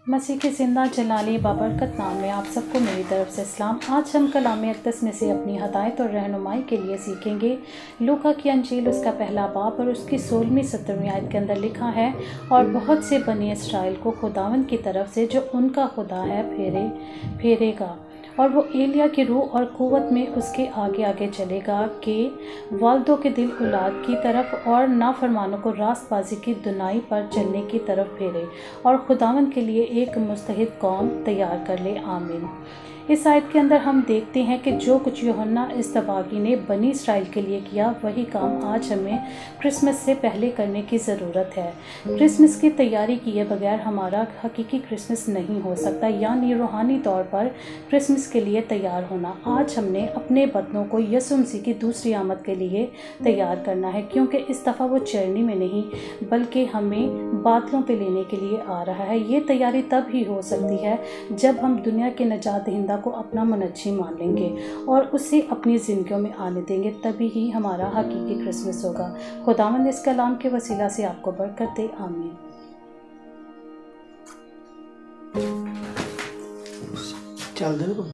मसीह की ज़िंदा जलाली बाबरकत नाम में आप सबको मेरी तरफ से सलाम। आज हम कलाम अक़दस में से अपनी हदायत और रहनुमाई के लिए सीखेंगे। लूका की अंजील उसका पहला बाब और उसकी 16वीं 17वीं आयत के अंदर लिखा है, और बहुत से बनी इसराइल को खुदावंद की तरफ से जो उनका खुदा है फेरेगा, और वो एलिया की रूह और क़ुव्वत में उसके आगे आगे चलेगा कि वालिदों के दिल औलाद की तरफ और नाफरमानों को रास्तबाजी की दुनाई पर चलने की तरफ फेरे और खुदावंद के लिए एक मुस्तहिद कौम तैयार कर ले। आमीन। इस आयत के अंदर हम देखते हैं कि जो कुछ यूहन्ना इस्तबागी ने बनी इसराइल के लिए किया, वही काम आज हमें क्रिसमस से पहले करने की ज़रूरत है। क्रिसमस की तैयारी किए बगैर हमारा हकीकी क्रिसमस नहीं हो सकता, यानी रूहानी तौर पर क्रिसमस के लिए तैयार होना। आज हमने अपने बदनों को यीशु मसीह की दूसरी आमद के लिए तैयार करना है, क्योंकि इस दफ़ा वो चरनी में नहीं बल्कि हमें बादलों पे लेने के लिए आ रहा है। ये तैयारी तब ही हो सकती है जब हम दुनिया के नजात दहिंदा को अपना मुनज्जी मान लेंगे और उसे अपनी ज़िंदगियों में आने देंगे, तभी ही हमारा हकीकी क्रिसमस होगा। खुदावंद इस कलाम के वसीला से आपको बरकत दे। आमीन। चल दे